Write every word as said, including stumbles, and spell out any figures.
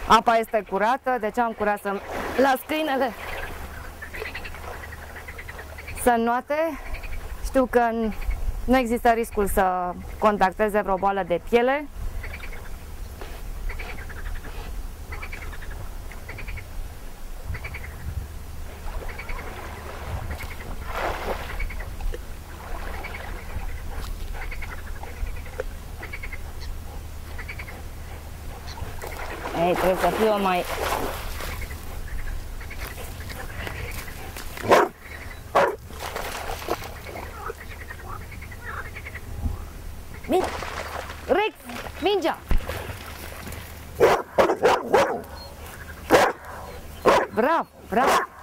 Apa este curată, deci am curat să las câinele să înnoate. Știu că nu există riscul să contacteze vreo boală de piele. Ei, trebuie să fiu mai... Min... Rex! Mingea! Bravo! Bravo!